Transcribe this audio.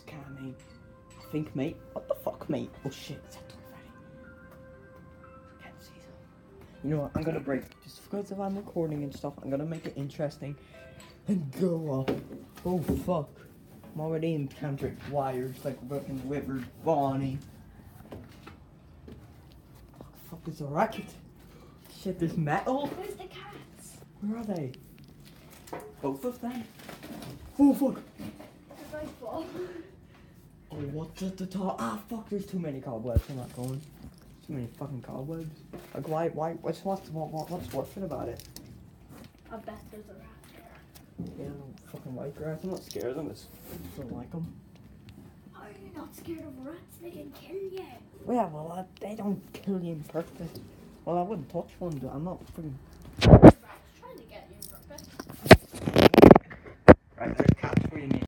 car, mate. I think, mate. What the fuck, mate? Oh shit, it's that door ready. Can't see them. You know what? I'm gonna break. Just because if I'm recording and stuff, I'm gonna make it interesting and go off. Oh fuck. I'm already encountering wires like fucking River Bonnie. What the fuck is a racket? Shit, there's metal. Where's the cats? Where are they? Both of them? Oh fuck! Did I fall? Oh, what's at the top? Ah fuck, there's too many cobwebs. I'm not going. Too many fucking cobwebs. Like why, what's worth it about it? I bet there's a rat there. Yeah, no fucking white grass. I'm not scared of them, I just don't like them. How are you not scared of rats? They can kill you. Yeah, well, they don't kill you in purpose. Well, I wouldn't touch one, but I'm not freaking... Rats trying to get you in purpose. Right, there's cats for you, mate.